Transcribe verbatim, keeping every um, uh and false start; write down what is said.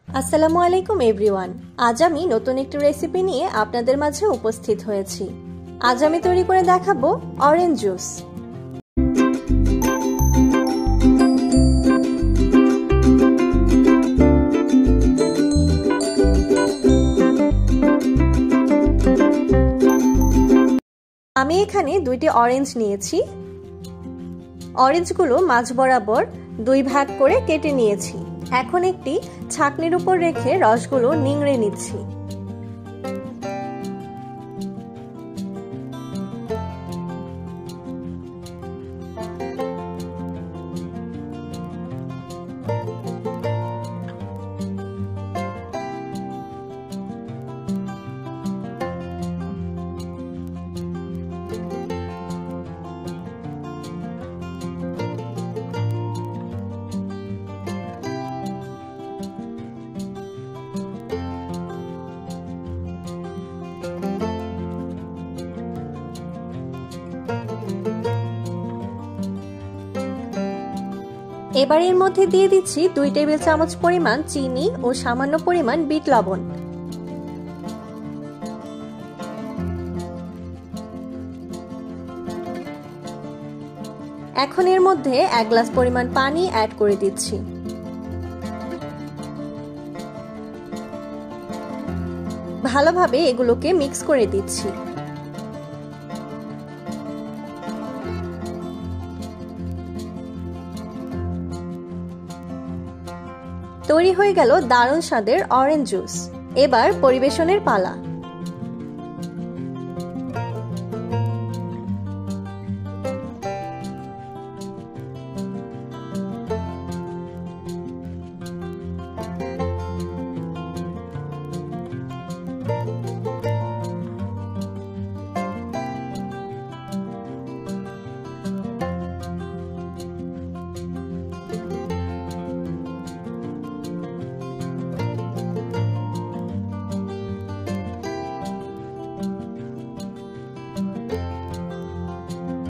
আসসালামু আলাইকুম এভরিওয়ান। আজ আমি নতুন একটি রেসিপি নিয়ে আপনাদের মাঝে উপস্থিত হয়েছি। আজ আমি তৈরি করে দেখাবো অরেঞ্জ জুস। আমি এখানে দুইটি অরেঞ্জ নিয়েছি। অরেঞ্জগুলো মাঝ বরাবর দুই ভাগ করে কেটে নিয়েছি। এখন একটি ছাঁকনির উপর রেখে রসগুলো নিংড়ে নিচ্ছি। এবার এর মধ্যে দিয়ে দিচ্ছি দুই টেবিল চামচ পরিমাণ চিনি ও সামান্য পরিমাণ বিট লবণ। এখন এর মধ্যে এক গ্লাস পরিমাণ পানি অ্যাড করে দিচ্ছি। ভালোভাবে এগুলোকে মিক্স করে দিচ্ছি। তৈরি হয়ে গেল দারুণ স্বাদের অরেঞ্জ জুস। এবার পরিবেশনের পালা।